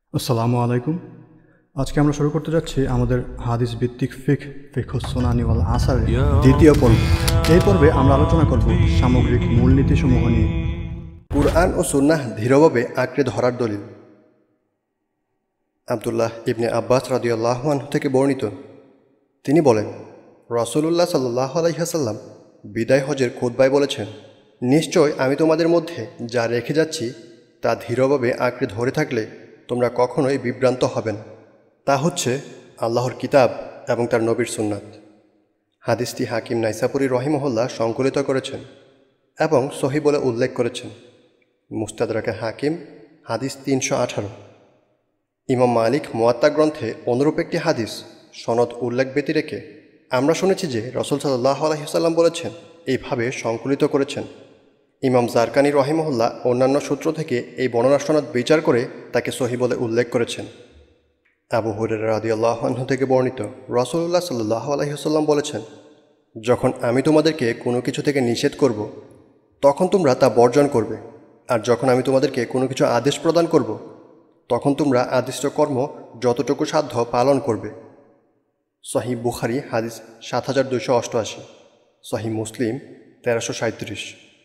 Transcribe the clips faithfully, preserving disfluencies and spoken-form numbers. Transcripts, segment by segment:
আসসালামু আলাইকুম। আজকে আমরা শুরু করতে যাচ্ছি আমাদের হাদিস ভিত্তিক ফিকহ ফিকহুস সুনানি ওয়াল আসারের দ্বিতীয় পর্ব। এই পর্বে আমরা আলোচনা করব সামগ্রিক মূলনীতিসমূহ নিয়ে। কুরআন ও সুন্নাহ দৃঢ়ভাবে আঁকড়ে ধরার দলিল। আব্দুল্লাহ ইবনে আব্বাস রাদিয়াল্লাহু আনহু থেকে বর্ণিত, তিনি বলেন, রাসূলুল্লাহ সাল্লাল্লাহু আলাইহি ওয়াসাল্লাম বিদায় হজের খুতবায় বলেছেন, নিশ্চয় আমি তোমাদের মধ্যে যা রেখে যাচ্ছি তা দৃঢ়ভাবে আঁকড়ে ধরে থাকলে তোমরা কখনোই বিভ্রান্ত হবে না। তা হচ্ছে আল্লাহর কিতাব এবং তার নবীর সুন্নাত। হাদিসটি হাকিম নাইসাপুরি রহিমহুল্লাহ সংকলিত করেছেন এবং সহি বলে উল্লেখ করেছেন। মুস্তাদরাকে হাকিম, হাদিস তিনশো আঠারো। ইমাম মালিক মুয়াত্তা গ্রন্থে অনুরূপ একটি হাদিস সনদ উল্লেখ ব্যতি রেখে আমরা শুনেছি যে রাসূল সাল্লাল্লাহু আলাইহি ওয়াসাল্লাম বলেছেন, এইভাবে সংকলিত করেছেন। ইমাম জারকানি রহিমহুল্লাহ অন্যান্য সূত্র থেকে এই বর্ণনা সনদ বিচার করে তাকে সহি বলে উল্লেখ করেছেন। আবু হুরায়রা রাদিয়াল্লাহু আনহু থেকে বর্ণিত, রাসূলুল্লাহ সাল্লাল্লাহু আলাইহি ওয়াসাল্লাম বলেছেন, যখন আমি তোমাদেরকে কোনো কিছু থেকে নিষেধ করব তখন তোমরা তা বর্জন করবে, আর যখন আমি তোমাদেরকে কোনো কিছু আদেশ প্রদান করব তখন তোমরা আদিষ্ট কর্ম যতটুকু সাধ্য পালন করবে। সহিহ বুখারী হাদিস সাত হাজার দুইশো অষ্টআশি, সহিহ মুসলিম তেরোশো সাঁত্রিশ।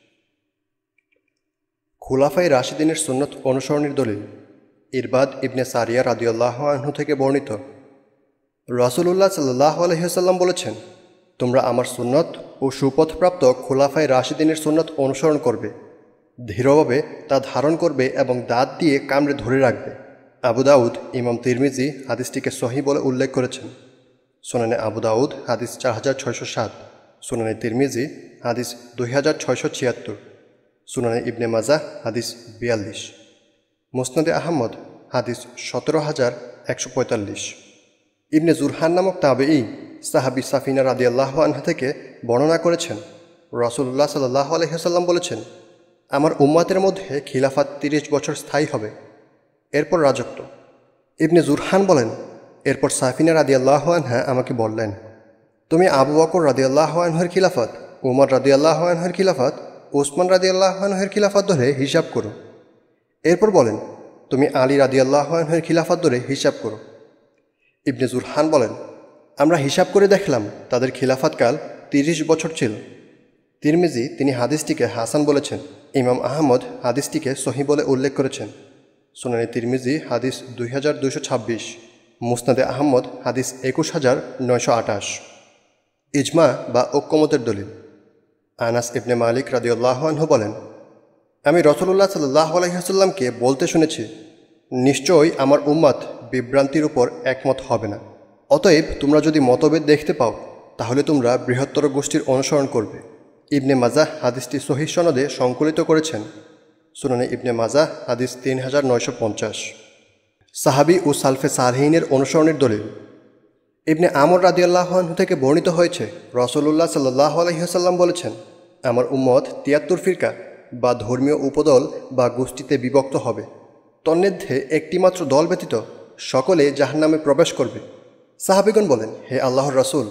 খুলাফায়ে রাশিদিনের সুন্নত অনুসরণের দলিল। ইরবাদ ইবনে সারিয়া রাদিয়াল্লাহু আনহু থেকে বর্ণিত, রাসূলুল্লাহ সাল্লাল্লাহু আলাইহি ওয়াসাল্লাম বলেছেন, তোমরা আমার সুন্নত ও সুপথপ্রাপ্ত খুলাফায়ে রাশিদিনের সুন্নত অনুসরণ করবে, দৃঢ়ভাবে তা ধারণ করবে এবং দাঁত দিয়ে কামড়ে ধরে রাখবে। আবু দাউদ, ইমাম তিরমিজি হাদিসটিকে সহিহ বলে উল্লেখ করেছেন। সুনানে আবু দাউদ হাদিস চার হাজার ছয়শো সাত, সুনানে তিরমিজি হাদিস দুই হাজার ছয়শো ছিয়াত্তর, সুনানে ইবনে মাজাহ হাদিস বিয়াল্লিশ, মুসনাদে আহমদ হাদিস সতেরো হাজার একশো পঁয়তাল্লিশ। ইবনে জুরহান নামক তাবেঈ সাহাবী সাফিনা রাদিয়াল্লাহু আনহা থেকে বর্ণনা করেছেন, রাসূলুল্লাহ সাল্লাল্লাহু আলাইহি ওয়াসাল্লাম বলেছেন, আমার উম্মতের মধ্যে খিলাফত তিরিশ বছর স্থায়ী হবে, এরপর রাজত্ব। ইবনে জুরহান বলেন, এরপর সাফিনা রাদিয়াল্লাহু আনহা আমাকে বললেন, তুমি আবু বকর রাদিয়াল্লাহু আনহুর খিলাফত, উমর রাদিয়াল্লাহু আনহুর খিলাফত, ওসমান রাদিয়াল্লাহু আনহুর খিলাফত ধরে হিসাব করো। এরপর বলেন, তুমি আলী রাদিয়াল্লাহু আনহুর খিলাফত ধরে হিসাব করো। ইবনে জুরহান বলেন, আমরা হিসাব করে দেখলাম তাদের খিলাফতকাল তিরিশ বছর ছিল। তিরমিজি তিনি হাদিসটিকে হাসান বলেছেন। ইমাম আহমদ হাদিসটিকে সহিহ বলে উল্লেখ করেছেন। সুনানে তিরমিজি হাদিস দুই হাজার দুইশো ছাব্বিশ, মুসনাদে আহমদ হাদিস একুশ হাজার নয়শো আঠাশ। ইজমা বা ঐক্যমতের দলিল। আনাস ইবনে মালিক রাদিয়াল্লাহু আনহু বলেন, আমি রাসূলুল্লাহ সাল্লাল্লাহু আলাইহি ওয়াসাল্লামকে বলতে শুনেছি, নিশ্চয়ই আমার উম্মত বিভ্রান্তির উপর একমত হবে না। অতএব তোমরা যদি মতভেদ দেখতে পাও তাহলে তোমরা বৃহত্তর গোষ্ঠীর অনুসরণ করবে। ইবনে মাজাহ হাদিসটি সহিহ সনদে সংকলিত করেছেন। সুনানে ইবনে মাজাহ হাদিস তিন হাজার নয়শো পঞ্চাশ। সাহাবী ও সালফে সালহিনের অনুসরণের দলিল। ইবনে আমর রাদিয়াল্লাহু আনহু থেকে বর্ণিত হয়েছে, রাসূলুল্লাহ সাল্লাল্লাহু আলাইহি ওয়াসাল্লাম বলেছেন, আমার উম্মত তিয়াত্তর ফিরকা বা ধর্মীয় উপদল বা গোষ্ঠীতে বিভক্ত হবে। তন্মধ্যে একটিমাত্র দল ব্যতীত সকলে জাহান্নামে প্রবেশ করবে। সাহাবীগণ বলেন, হে আল্লাহর রাসূল,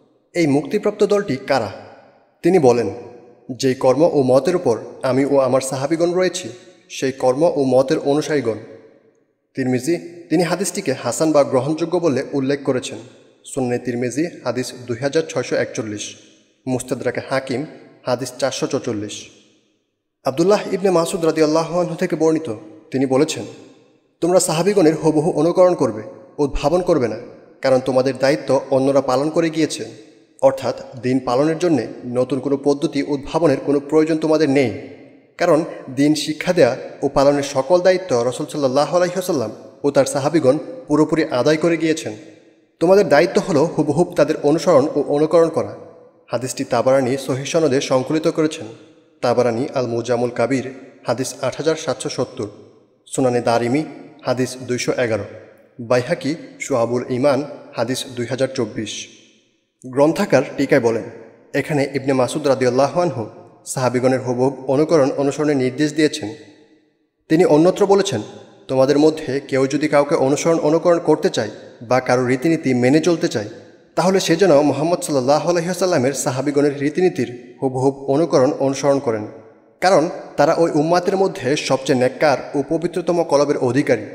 এই মুক্তিপ্রাপ্ত দলটি কারা? তিনি বলেন, যেই কর্ম ও মতের উপর আমি ও আমার সাহাবীগণ রয়েছি সেই কর্ম ও মতের অনুসারীগণ। তিরমিজি তিনি হাদিসটিকে হাসান বা গ্রহণযোগ্য বলে উল্লেখ করেছেন। সুনানে তিরমিজি হাদিস দুই হাজার ছয়শো একচল্লিশ, মুস্তাদরাকে হাকিম হাদিস চারশো চৌচল্লিশ। আবদুল্লাহ ইবনে মাসুদ রাদিয়াল্লাহু আনহু থেকে বর্ণিত, তিনি বলেছেন, তোমরা সাহাবীগণের হুবহু অনুকরণ করবে, উদ্ভাবন করবে না, কারণ তোমাদের দায়িত্ব অন্যরা পালন করে গিয়েছে। অর্থাৎ দিন পালনের জন্যে নতুন কোনো পদ্ধতি উদ্ভাবনের কোনো প্রয়োজন তোমাদের নেই, কারণ দিন শিক্ষা দেয়া ও পালনের সকল দায়িত্ব রাসূল সাল্লাল্লাহু আলাইহি ওয়াসাল্লাম ও তার সাহাবীগণ পুরোপুরি আদায় করে গিয়েছেন। তোমাদের দায়িত্ব হলো হুবহুব তাদের অনুসরণ ও অনুকরণ করা। হাদিসটি তাবারানী সহিহ সনদে সংকলিত করেছেন। তাবারানী আল মুজামুল কাবির হাদিস আট হাজার সাতশো সত্তর, সুনানে দারিমি হাদিস দুইশো এগারো, বাইহাকি শুআবুল ঈমান হাদিস দুই হাজার চব্বিশ। গ্রন্থাকার টিকায় বলেন, এখানে ইবনে মাসুদ রাদিয়াল্লাহু আনহু সাহাবীগণের হুবহু অনুকরণ অনুসরণের নির্দেশ দিয়েছেন। তিনি অন্যত্র বলেছেন, তোমাদের মধ্যে কেউ যদি কাউকে অনুসরণ অনুকরণ করতে চায় বা কারো রীতিনীতি মেনে চলতে চায় তাহলে সে যেন মুহাম্মদ সাল্লাল্লাহু আলাইহি ওয়াসাল্লামের সাহাবীগণের রীতিনীতির হুবহু অনুকরণ অনুসরণ করেন, কারণ তারা ওই উম্মাতের মধ্যে সবচেয়ে নেককার ও পবিত্রতম কলবের অধিকারী।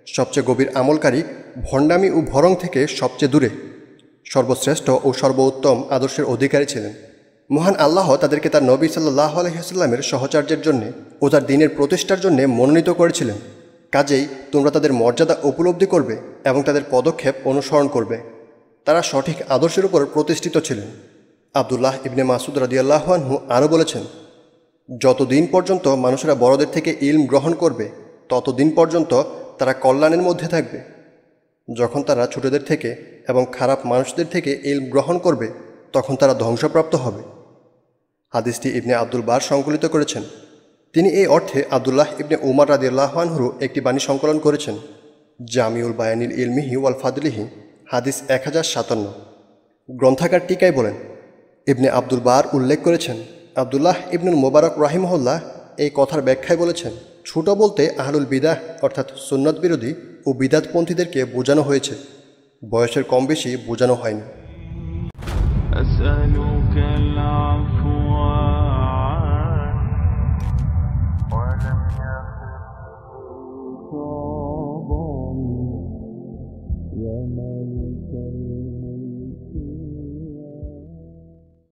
সবচেয়ে গভীর আমলকারী, ভণ্ডামি ও ভরং থেকে সবচেয়ে দূরে, সর্বশ্রেষ্ঠ ও সর্বোত্তম আদর্শের অধিকারী ছিলেন। মহান আল্লাহ তাদেরকে তার নবী সাল্লাল্লাহু আলাইহি ওয়াসাল্লামের সহচর্যের জন্যে ও তার দ্বীনের প্রতিষ্ঠার জন্যে মনোনীত করেছিলেন। কাজেই তোমরা তাদের মর্যাদা উপলব্ধি করবে এবং তাদের পদক্ষেপ অনুসরণ করবে। তারা সঠিক আদর্শের উপর প্রতিষ্ঠিত ছিলেন। আবদুল্লাহ ইবনে মাসুদ রাদিয়াল্লাহু আনহু আরও বলেছেন, যতদিন পর্যন্ত মানুষেরা বড়দের থেকে ইলম গ্রহণ করবে ততদিন পর্যন্ত তারা কল্যাণের মধ্যে থাকবে। যখন তারা ছোটদের থেকে এবং খারাপ মানুষদের থেকে ইলম গ্রহণ করবে তখন তারা ধ্বংসপ্রাপ্ত হবে। হাদিসটি ইবনে আব্দুল বার সংকলিত করেছেন। তিনি এই অর্থে আবদুল্লাহ ইবনে উমার রাদিয়াল্লাহু আনহুর একটি বাণী সংকলন করেছেন, জামিউল বায়ানিল ইলমিহি ওয়াল ফাদলিহি, হাদিস এক হাজার সাতান্ন। গ্রন্থাকার টিকায় বলেন, ইবনে আব্দুল বার উল্লেখ করেছেন, আবদুল্লাহ ইবনুল মোবারক রাহিমাহুল্লাহ এই কথার ব্যাখ্যায় বলেছেন, ছোট বলতে আহলুল বিদাহ অর্থাৎ সুন্নাত বিরোধী ও বিদাতপন্থীদেরকে বোঝানো হয়েছে, বয়সের কম বেশি বোঝানো হয়নি। أسألك العفو ولم يكن يا مالك